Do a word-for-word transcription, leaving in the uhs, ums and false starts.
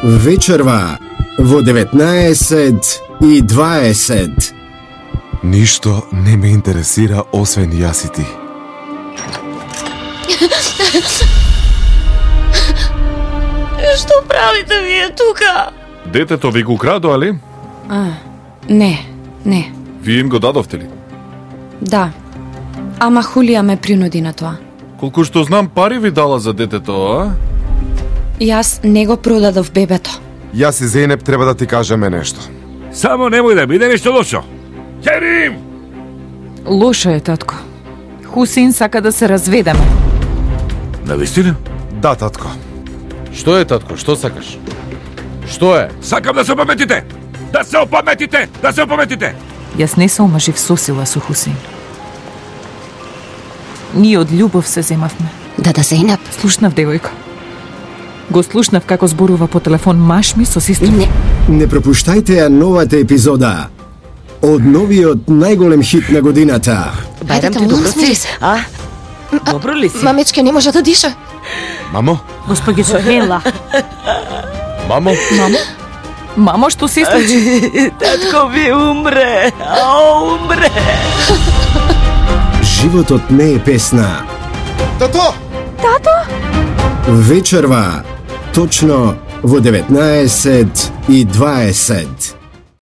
Вечерва во деветнаесет и дваесет. Ништо не ме интересира освен јас и ти. Што правите вие тука? Детето ви го украдоа ли? А, не, не. Вие им го дадовте ли? Да. Ама Хулија ме принуди на тоа. Колку што знам, пари ви дала за детето, а? Јас не го продадов бебето. Јас и Зейнеп треба да ти кажеме нешто. Само немој да биде нешто лошо. Керим! Лошо е, татко. Хусин сака да се разведеме. Навистина? Да, татко. Што е, татко? Што сакаш? Што е? Сакам да се опаметите! Да се опаметите! Да се опаметите! Јас не се омажив со сила со Хусин. Ние од љубов се земавме. Да, да, Зейнеп. Слушнав девојка. Го слушнав како зборува по телефон маш ми со сестра. Не. Не пропуштајте ја новата епизода од новиот најголем хит на годината. Бајдам ти добро си, а? Добро ли си? Мамечке не може да диша. Мамо? Господи Сохела. Мамо? Мамо? Мамо, што се случи? Татко ви умре. А, умре. Животот не е песна. Тато! Вечерва точно во деветнаесет и дваесет.